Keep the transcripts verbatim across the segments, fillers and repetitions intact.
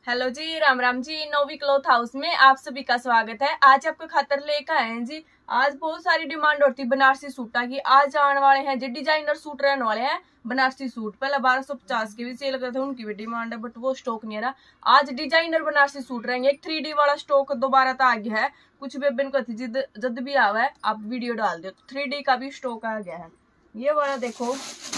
Hello जी, Ram Ram ji. Novi cloth house में आप सभी का स्वागत है। आज आपको खातर लेकर आए हैं जी। आज बहुत सारी डिमांड होती है बनारसी सूटा की। आज आने वाले हैं जी डिजाइनर सूट रहने वाले हैं बनारसी सूट। पहले बारह सौ पचास के भी सेल करते थे, उनकी भी डिमांड है बट वो स्टॉक नहीं रहा। आज डिजाइनर बनारसी सूट रहेंगे। एक थ्री डी वाला स्टॉक दोबारा तो आ गया है। कुछ बेबन को जिद जद भी आवा है आप वीडियो डाल दो तो थ्री डी का भी स्टॉक आ गया है। ये वाला देखो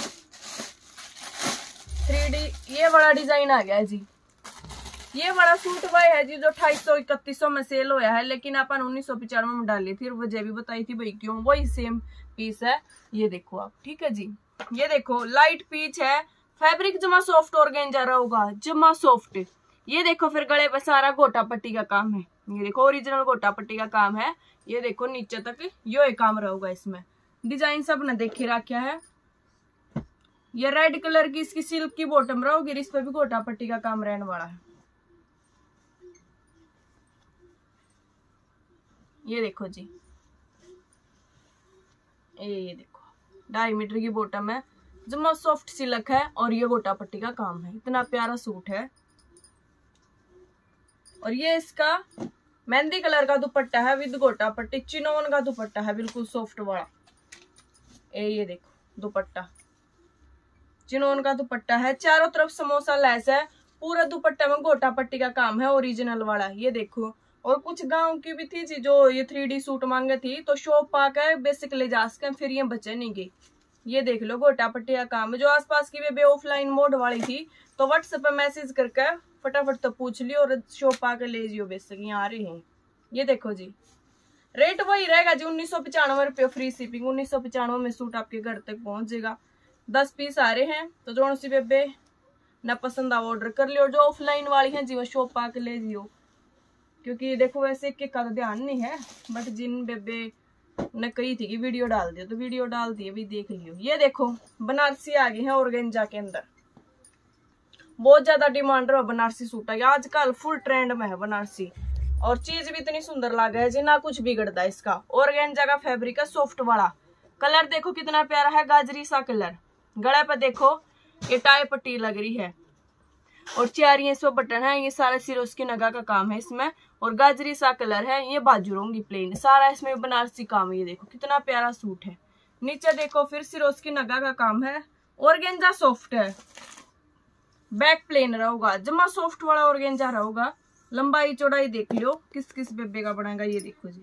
थ्री डी, ये वाला डिजाइन आ गया है जी। ये बड़ा सूट वह है जी जो अट्ठाईस सौ इकतीस सौ में सेल होया है, लेकिन अपन उन्नीस सौ पिचानवे में डाली थी। वजह भी बताई थी भाई क्यों, वही सेम पीस है। ये देखो आप, ठीक है जी। ये देखो लाइट पीच है, फैब्रिक जमा सॉफ्ट ऑर्गेंजा होगा, जमा सॉफ्ट। ये देखो फिर गले पर सारा गोटा पट्टी का काम है। ये देखो ओरिजिनल गोटा पट्टी का काम है। ये देखो नीचे तक यो काम रहेगा। इसमें डिजाइन सब ने देखे रखा है। ये रेड कलर की इसकी सिल्क की बॉटम रहोगी, इस पर भी गोटा पट्टी का काम रहने वाला है। ये देखो जी, ये ये देखो ढाई मीटर की बॉटम है, जमा सॉफ्ट सिल्क है और ये गोटा पट्टी का काम है। इतना प्यारा सूट है। और ये इसका मेहंदी कलर का दुपट्टा है विद गोटा पट्टी, चिनोन का दुपट्टा है बिल्कुल सॉफ्ट वाला। ए ये देखो दुपट्टा चिनोन का दुपट्टा है, चारों तरफ समोसा लेस है, पूरा दुपट्टा में गोटा पट्टी का काम है ओरिजिनल वाला। ये देखो और कुछ गांव की भी थी जी जो ये थ्री डी सूट मांगे थी तो शॉप पाकर बेसिक ले जा सके, फिर ये बचे नहीं गई। ये देख लो गोटा पट्टी का काम है। जो आसपास की वे ऑफलाइन मोड वाली थी तो व्हाट्सएप पे मैसेज करके फटाफट तो पूछ लियो और शॉप पाकर ले जियो, बेसिक यहाँ आ रहे हैं। ये देखो जी, रेट वही रहेगा जी उन्नीस सौ पचानवे रुपये फ्री शिपिंग। उन्नीस सौ पचानवे में सूट आपके घर तक पहुंच जाएगा। दस पीस आ रहे हैं तो जो सी बेबे न पसंद आ ऑर्डर कर लियो। जो ऑफलाइन वाली है जी वो शॉप पाकर ले जियो, क्योंकि देखो वैसे एक का तो ध्यान नहीं है बट जिन बेबे ने कही थी कि वीडियो डाल दियो तो वीडियो डाल दिए भी, देख लियो। ये देखो बनारसी आ गई है ऑर्गेंजा के अंदर। बहुत ज्यादा डिमांड रहा बनारसी सूट है, आजकल फुल ट्रेंड में है बनारसी। और चीज भी इतनी सुंदर लग है जी, ना कुछ बिगड़ता है इसका। ऑर्गेंजा का फैब्रिक है सॉफ्ट वाला। कलर देखो कितना प्यारा है, गाजरी सा कलर। गले पे देखो ये टाई पट्टी लग रही है और चार ये सौ बटन है। ये सारा सिरोज की नगा का काम है इसमें और गाजरी सा कलर है। ये बाजू होंगी प्लेन, सारा इसमें बनारसी काम है। ये देखो कितना प्यारा सूट है। नीचे देखो फिर सिरोज की नगा का काम है। ऑर्गेंजा सॉफ्ट है, बैक प्लेन रहेगा, जमा सॉफ्ट वाला ऑर्गेंजा रहेगा। लंबाई चौड़ाई देख लो किस किस बेबे का बनेगा। ये देखो जी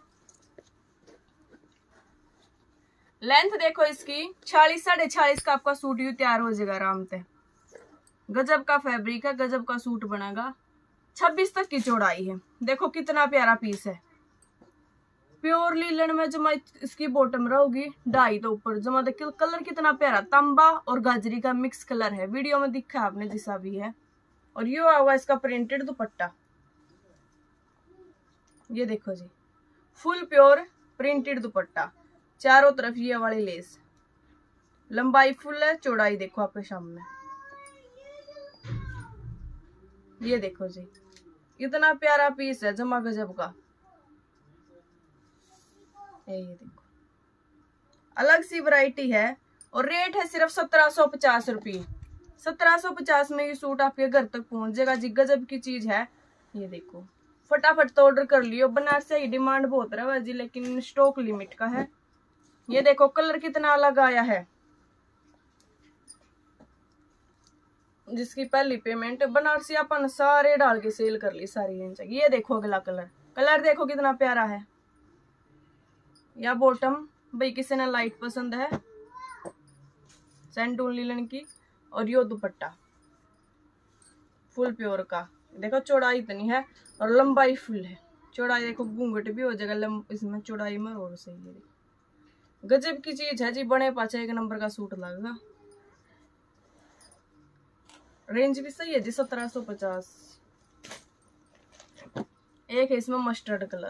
लेंथ देखो इसकी छियालीस साढ़े छियालीस का आपका सूट यू तैयार हो जाएगा आराम से। गजब का फैब्रिक है, गजब का सूट बनेगा। छब्बीस तक की चौड़ाई है। देखो कितना प्यारा पीस है। प्योर लीलन में जमा इसकी बॉटम रहेगी, ढाई तो ऊपर जमा देखिए कलर कितना प्यारा, तांबा और गाजरी का मिक्स कलर है। वीडियो में दिखा आपने जैसा भी है। और ये होगा इसका प्रिंटेड दुपट्टा। ये देखो जी फुल प्योर प्रिंटेड दुपट्टा, चारों तरफ ये वाली लेस। लंबाई फुल है, चौड़ाई देखो आपके सामने। ये देखो जी कितना प्यारा पीस है, जमा गजब का। ये देखो अलग सी वैरायटी है और रेट है सिर्फ सत्रह सौ पचास रुपये। सत्रह सौ पचास में ये सूट आपके घर तक पहुंच जाएगा जी। गजब की चीज है। ये देखो फटाफट तो ऑर्डर कर लियो। बनारसी की डिमांड बहुत रहा जी, लेकिन स्टॉक लिमिट का है। ये देखो कलर कितना अलग आया है। जिसकी पहली पेमेंट बनारसी अपन सारे डाल के सेल कर ली सारी रेंज। ये देखो अगला कलर, कलर देखो कितना प्यारा है। या बॉटम भाई किसी ने लाइट पसंद है सैंडून लीलन की, और यो दुपट्टा फुल प्योर का। देखो चौड़ाई इतनी है और लंबाई फुल है। चौड़ाई देखो घूंघट भी हो जाएगा इसमें चौड़ाई में और सही है। गजब की चीज है जी, बने पाचे एक नंबर का सूट लगेगा। रेंज भी सही है जी सत्रह सौ पचास। एक है इसमें मस्टर्ड कलर,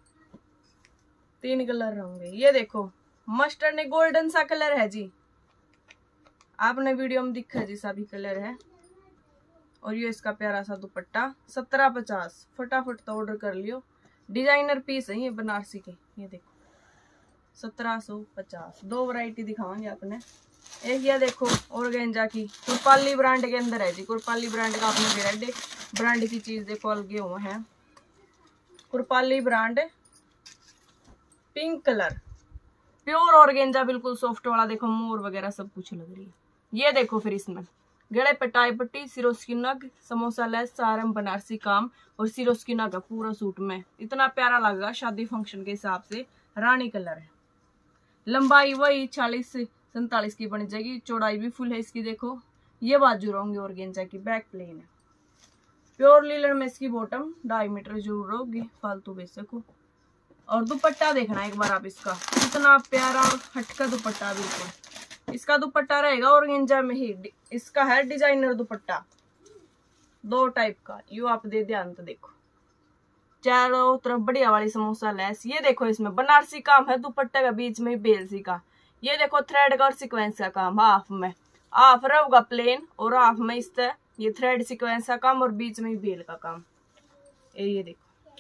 तीन कलर होंगे। ये देखो मस्टर्ड ने गोल्डन सा कलर है जी, आपने वीडियो में दिखा जी सभी कलर है। और ये इसका प्यारा सा दुपट्टा सत्रह पचास। फटाफट तो ऑर्डर कर लियो। डिजाइनर पीस है ये बनारसी के। ये देखो सत्रह सौ पचास। दो वैरायटी दिखावांगे आपने। एक ये देखो ऑर्गेंजा की कुरपाली ब्रांड के अंदर है जी। कुरपाली ब्रांड का आपने रेड ब्रांड की चीज देखो अलगे हुए हैं। कुरपाली brand pink colour pure organza बिल्कुल सॉफ्ट वाला। देखो मोर वगैरह सब कुछ लग रही है। ये देखो फिर इसमें गले पटाई पट्टी सिरोस्की नग समोसा लेस सारम बनारसी काम और सिरोस्की नग पूरा सूट में इतना प्यारा लगेगा शादी फंक्शन के हिसाब से। रानी कलर है। लंबाई वही चालीस से सैंतालीस की बन जाएगी। चौड़ाई भी फुल है इसकी। देखो ये बाजू रहेंगे ऑर्गेंजा की। बैक प्लेन है। प्योर लीलन में इसकी बॉटम ढाई मीटर जरूर होगी। फालतू बेशक हो। और दुपट्टा देखना एक बार आप इसका इतना प्यारा और हटका दुपट्टा बिल्कुल। इसका दुपट्टा रहेगा ऑर्गेंजा में ही। इसका है डिजाइनर दुपट्टा दो टाइप का। यू आप दे ध्यान तो देखो चारों तरफ बढ़िया वाली समोसा लेस। ये देखो इसमें बनारसी काम है दुपट्टे का बीच में बेलसी का। ये देखो थ्रेड का और सीक्वेंस का काम हाफ में। हाफ रहेगा प्लेन और हाफ में इस तरह ये थ्रेड सीक्वेंस का काम और बीच में बेल का काम। ये देखो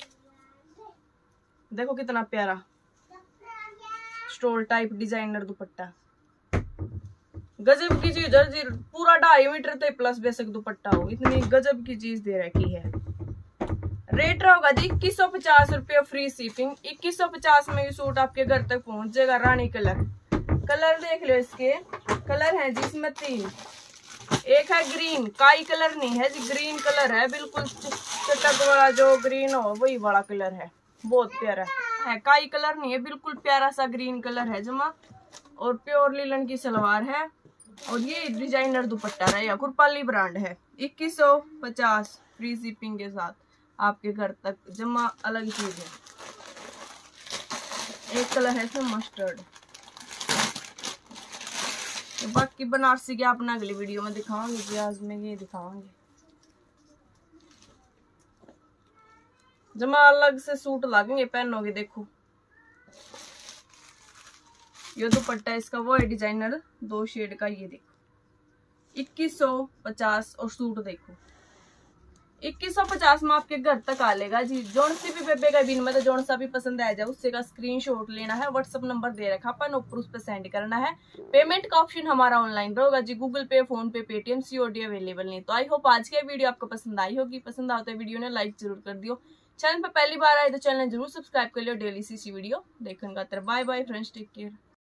देखो कितना प्यारा स्टोल टाइप डिजाइनर दुपट्टा। गजब की चीज है। पूरा ढाई मीटर तक प्लस बेशक दुपट्टा हो। इतनी गजब की चीज दे रखी है। रेट रहेगा जी इक्कीस सौ पचास रुपये फ्री शिपिंग। इक्कीस सौ पचास में ये सूट आपके घर तक पहुंच जाएगा। रानी कलर कलर देख लो इसके कलर है जी इसमें तीन। एक है ग्रीन काई कलर नहीं है जी ग्रीन कलर है बिल्कुल चटक वाला जो ग्रीन हो वही वाला कलर है। बहुत प्यारा है। काई कलर नहीं है बिल्कुल प्यारा सा ग्रीन कलर है जमा। और प्योर लीलन की सलवार है और ये डिजाइनर दुपट्टा रहेगा। कुरपाली ब्रांड है। इक्कीस सौ पचास फ्री शिपिंग के साथ आपके घर तक जमा। अलग चीज है। एक कलर है इसमें मस्टर्ड। तो बाकी बनारसी के आपने अगली वीडियो में दिखाऊंगी जी। आज में ये दिखाऊंगी जमा अलग से सूट लागेंगे पहनोगे। देखो ये दुपट्टा इसका वो है डिजाइनर दो शेड का। ये देखो इक्कीस सौ पचास और सूट देखो इक्कीस सौ पचास में आपके घर तक आ लेगा जी। जोन सी भी बेबे का बिन में तो जोन सा भी पसंद आ जाए उससे का स्क्रीनशॉट लेना है। व्हाट्सअप नंबर दे रखा अपन ऊपर उस पर सेंड करना है। पेमेंट का ऑप्शन हमारा ऑनलाइन रहेगा जी। Google Pay PhonePe Paytm COD available नहीं। तो आई होप आज की वीडियो आपको पसंद आई होगी। पसंद आते वीडियो ने लाइक जरूर कर दियो। चैनल पर पहली बार आए तो चैनल जरूर सब्सक्राइब कर लियो। डेली सी वीडियो देखने का। Bye bye friends take care.